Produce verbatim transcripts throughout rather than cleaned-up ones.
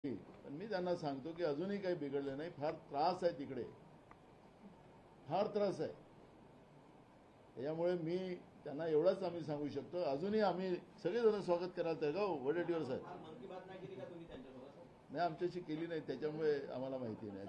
पण मी त्यांना सांगतो की अजूनही काही बिघडलं नाही, फार त्रास आहे तिकडे, फार त्रास आहे. त्यामुळे मी त्यांना एवढंच आम्ही सांगू शकतो, अजूनही आम्ही सगळेजण स्वागत करायला तयार. का वडेट्टीवार साहेब नाही आमच्याशी केली नाही, त्याच्यामुळे आम्हाला माहिती नाही.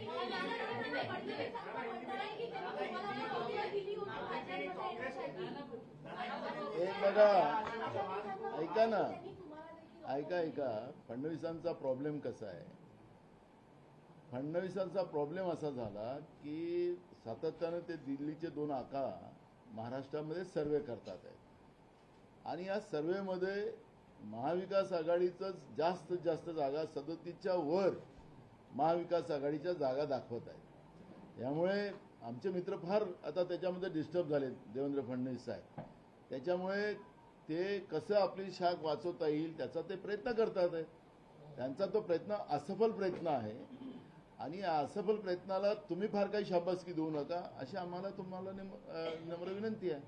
एक बघा, ऐका ना, ऐका ऐका फडणवीसांचा प्रॉब्लेम कसा आहे. फडणवीसांचा प्रॉब्लेम असा झाला की सातत्यानं ते दिल्लीचे दोन आका महाराष्ट्रामध्ये सर्वे करतात आहेत आणि या सर्वेमध्ये महाविकास आघाडीचंच जास्त जास्त जागा सदतीसच्या वर महाविकास आघाडीच्या जागा दाखवत आहेत. यामुळे आमचे मित्र फार आता त्याच्यामध्ये डिस्टर्ब झाले, देवेंद्र फडणवीस साहेब. त्याच्यामुळे ते कसं आपली शाख वाचवता येईल त्याचा ते प्रयत्न करतात आहेत. त्यांचा तो प्रयत्न असफल प्रयत्न आहे आणि या असफल प्रयत्नाला तुम्ही फार काही शाबासकी देऊ नका अशी आम्हाला तुम्हाला नम्र विनंती आहे.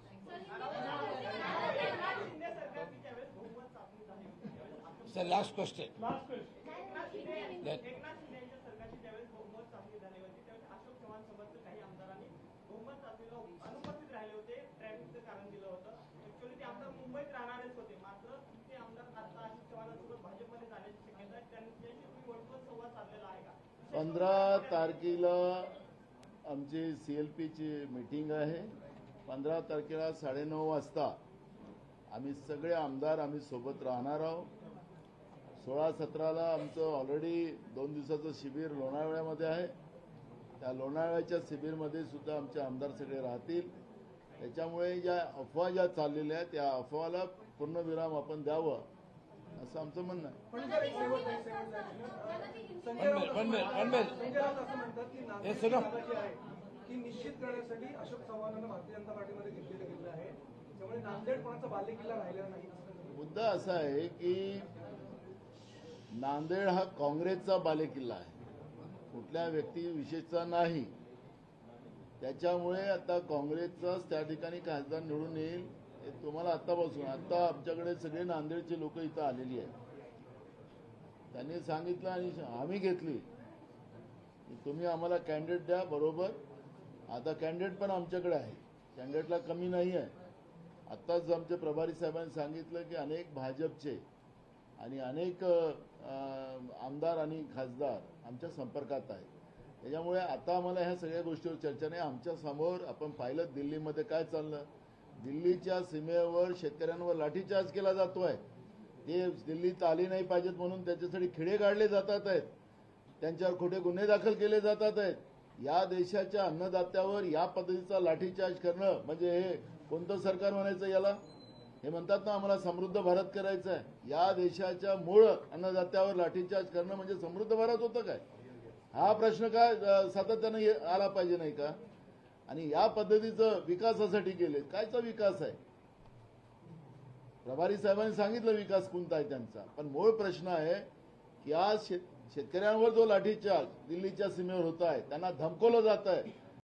Sir last question. मुंबईत राहणारेच होते, मात्र ते आमदार आता अशोक चव्हाणांसोबत भाजपमध्ये जाण्याची शक्यता आहे. त्यांच्याशी वटवट संवाद साधलेला आहे का? पंधरा तारखेला आमची सीएलपीची मीटिंग आहे. पंधरा तारखेला साडेनऊ वाजता आम्ही सगळे आमदार आम्ही सोबत राहणार आहोत. सोळा सतराला आमचं ऑलरेडी दोन दिवसाचं शिबिर लोणावळ्यामध्ये आहे. त्या लोणावळ्याच्या शिबिरमध्ये सुद्धा आमचे आमदार सगळे राहतील. त्याच्यामुळे ज्या अफवा ज्या चाललेल्या आहेत त्या अफवाला पूर्णविराम आपण द्यावं असं आमचं म्हणणं आहे. की निश्चित करण्यासाठी अशोक चव्हाणांना भारतीय जनता पार्टीमध्ये घेतलेलं गेलेलं आहे, त्यामुळे नांदेड कोणाचा बालेकिल्ला राहिलेला नाही. मुद्दा असा आहे की नांदेड हा काँग्रेसचा बालेकिल्ला आहे, कुठल्या व्यक्तीविशेषचा नाही. त्याच्यामुळे आता काँग्रेसचाच त्या ठिकाणी खासदार निवडून येईल हे तुम्हाला आतापासून. आता आमच्याकडे सगळे नांदेडचे लोक इथं आलेली आहेत. त्यांनी सांगितलं आणि आम्ही घेतली की तुम्ही आम्हाला कॅन्डिडेट द्या. बरोबर, आता कॅन्डिडेट पण आमच्याकडे आहे, कॅन्डिडेटला कमी नाही आहे. आत्ताच आमचे प्रभारी साहेबांनी सांगितलं की अनेक भाजपचे आणि अनेक आमदार आणि खासदार आमच्या संपर्कात आहेत. त्याच्यामुळे आता आम्हाला ह्या सगळ्या गोष्टीवर चर्चा नाही. आमच्या समोर आपण पाहिलं दिल्लीमध्ये काय चाललं. दिल्लीच्या सीमेवर शेतकऱ्यांवर लाठीचार्ज केला जातोय. ते दिल्लीत आले नाही पाहिजेत म्हणून त्याच्यासाठी खिडे काढले जातात आहेत, त्यांच्यावर खोटे गुन्हे दाखल केले जातात आहेत. या देशाच्या अन्नदात्यावर या पद्धतीचा लाठीचार्ज करणं म्हणजे हे कोणतं सरकार म्हणायचं याला? हे म्हणतात ना आम्हाला समृद्ध भारत करायचं आहे. या देशाच्या मूळ अन्नदात्यावर लाठीचार्ज करणं म्हणजे समृद्ध भारत होतं काय? हा प्रश्न काय सातत्याने आला पाहिजे नाही का? आणि या पद्धतीचं विकासासाठी केले. कायचा विकास आहे? प्रभारी साहेबांनी सांगितलं विकास कोणता आहे त्यांचा, पण मूळ प्रश्न आहे की आज शेतकऱ्यांवर जो लाठीचार्ज दिल्लीच्या सीमेवर होत आहे, त्यांना धमकवलं जात आहे.